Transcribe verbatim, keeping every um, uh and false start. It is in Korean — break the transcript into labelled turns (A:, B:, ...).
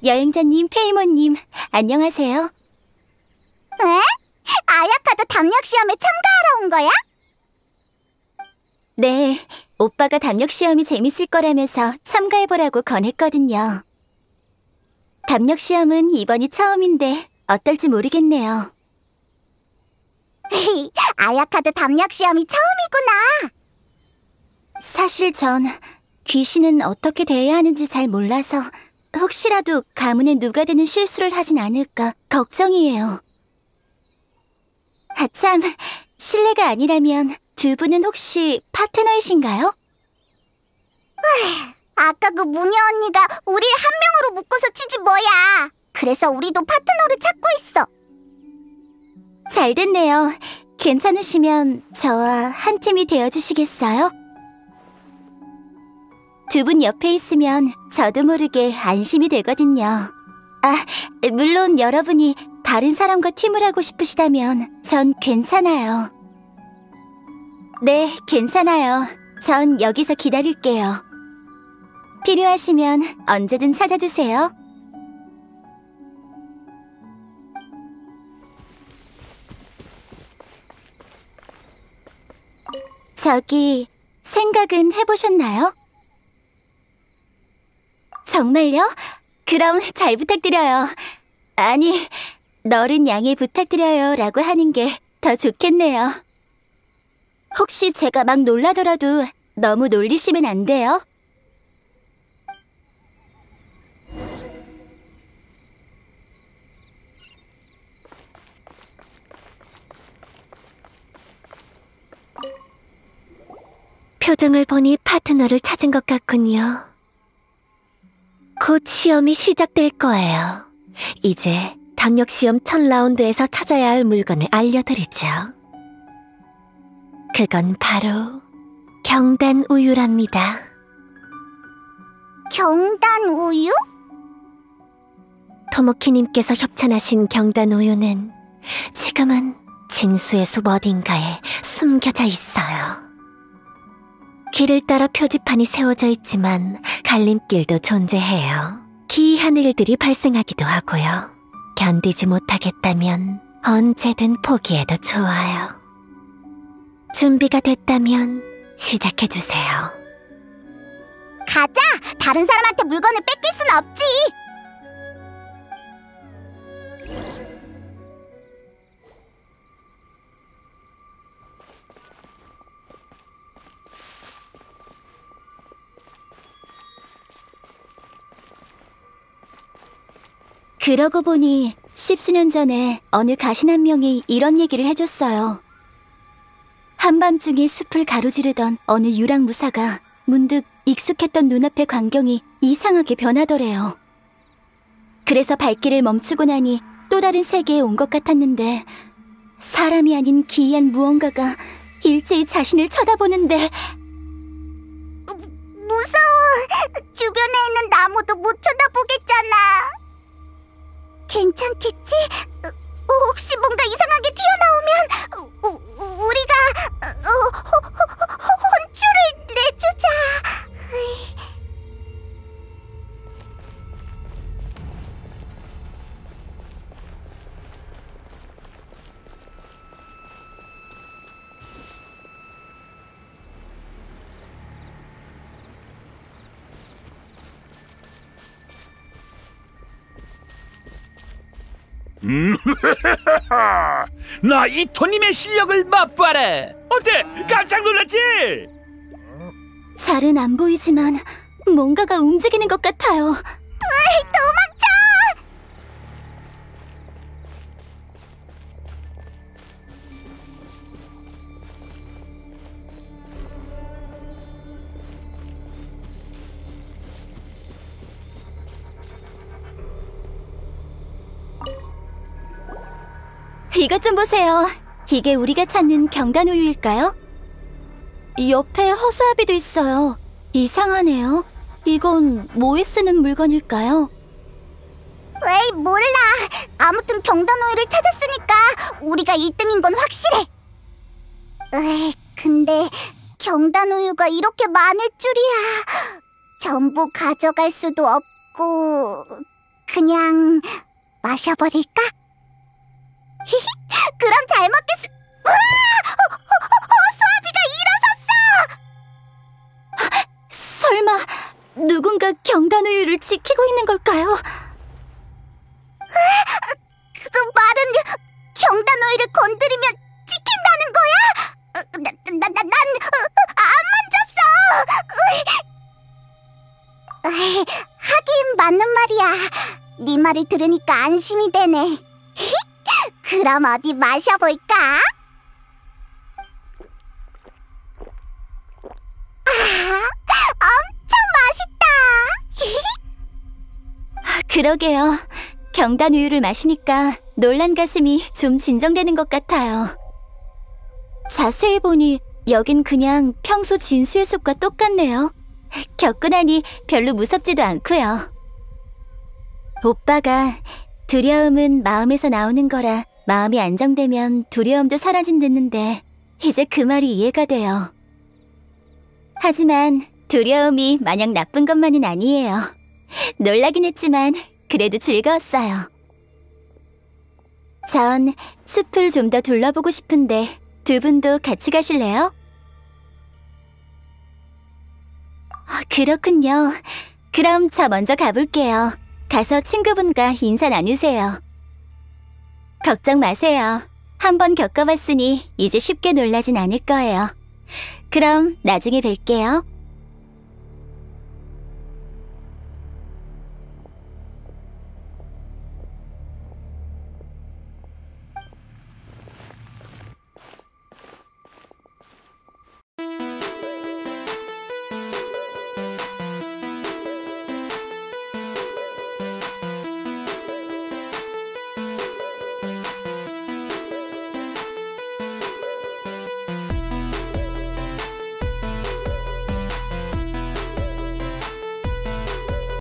A: 여행자님, 페이모님, 안녕하세요.
B: 에? 아야카도 담력 시험에 참가하러 온 거야?
A: 네, 오빠가 담력 시험이 재밌을 거라면서 참가해보라고 권했거든요. 담력 시험은 이번이 처음인데 어떨지 모르겠네요.
B: 아야카도 담력 시험이 처음이구나.
A: 사실 전 귀신은 어떻게 대해야 하는지 잘 몰라서 혹시라도 가문에 누가 되는 실수를 하진 않을까 걱정이에요. 아참, 실례가 아니라면 두 분은 혹시 파트너이신가요?
B: 아까 그 무녀 언니가 우리를 한 명으로 묶어서 치지 뭐야. 그래서 우리도 파트너를 찾고 있어.
A: 잘 됐네요. 괜찮으시면 저와 한 팀이 되어주시겠어요? 두 분 옆에 있으면 저도 모르게 안심이 되거든요. 아, 물론 여러분이 다른 사람과 팀을 하고 싶으시다면 전 괜찮아요. 네, 괜찮아요. 전 여기서 기다릴게요. 필요하시면 언제든 찾아주세요. 저기, 생각은 해보셨나요? 정말요? 그럼 잘 부탁드려요. 아니, 너른 양해 부탁드려요 라고 하는 게 더 좋겠네요. 혹시 제가 막 놀라더라도 너무 놀리시면 안 돼요? 표정을 보니 파트너를 찾은 것 같군요. 곧 시험이 시작될 거예요. 이제 담력 시험 첫 라운드에서 찾아야 할 물건을 알려드리죠. 그건 바로 경단 우유랍니다.
B: 경단 우유?
A: 토모키님께서 협찬하신 경단 우유는 지금은 진수의 숲 어딘가에 숨겨져 있어요. 길을 따라 표지판이 세워져 있지만 갈림길도 존재해요. 기이한 일들이 발생하기도 하고요. 견디지 못하겠다면 언제든 포기해도 좋아요. 준비가 됐다면 시작해주세요.
B: 가자! 다른 사람한테 물건을 뺏길 순 없지!
A: 그러고 보니 십수년 전에 어느 가신 한 명이 이런 얘기를 해줬어요. 한밤중에 숲을 가로지르던 어느 유랑무사가 문득 익숙했던 눈앞의 광경이 이상하게 변하더래요. 그래서 발길을 멈추고 나니 또 다른 세계에 온 것 같았는데 사람이 아닌 기이한 무언가가 일제히 자신을 쳐다보는데
B: 무서워! 주변에 있는 나무도 못 쳐다보겠잖아. 괜찮겠지? 혹시 뭔가 이상하게 튀어나오면 우, 우, 우리가 어, 호, 호, 호, 혼쭐을 내주자.
C: 음, 나 이토님의 실력을 맛봐라. 어때? 깜짝 놀랐지?
A: 잘은 안 보이지만 뭔가가 움직이는 것 같아요.
B: 으이, 도망쳐!
A: 이것 좀 보세요. 이게 우리가 찾는 경단우유일까요? 옆에 허수아비도 있어요. 이상하네요. 이건 뭐에 쓰는 물건일까요?
B: 에이, 몰라. 아무튼 경단 우유를 찾았으니까 우리가 일 등인 건 확실해. 에이, 근데 경단 우유가 이렇게 많을 줄이야. 전부 가져갈 수도 없고... 그냥 마셔버릴까? 히히, 그럼 잘 먹겠어. 우와! 어, 어, 어, 수아비가 일어섰어!
A: 설마 누군가 경단우유를 지키고 있는 걸까요?
B: 그 말은 경단오이를 건드리면 찍힌다는 거야? 어, 나, 나, 나, 난 안 만졌어! 으이. 으이, 하긴 맞는 말이야. 네 말을 들으니까 안심이 되네. 그럼 어디 마셔볼까? 아, 엄청 맛있다!
A: 그러게요. 경단우유를 마시니까 놀란 가슴이 좀 진정되는 것 같아요. 자세히 보니 여긴 그냥 평소 진수의 숲과 똑같네요. 겪고 나니 별로 무섭지도 않고요. 오빠가 두려움은 마음에서 나오는 거라 마음이 안정되면 두려움도 사라진댔는데 이제 그 말이 이해가 돼요. 하지만 두려움이 마냥 나쁜 것만은 아니에요. 놀라긴 했지만 그래도 즐거웠어요. 전 숲을 좀 더 둘러보고 싶은데 두 분도 같이 가실래요? 그렇군요. 그럼 저 먼저 가볼게요. 가서 친구분과 인사 나누세요. 걱정 마세요. 한번 겪어봤으니 이제 쉽게 놀라진 않을 거예요. 그럼 나중에 뵐게요.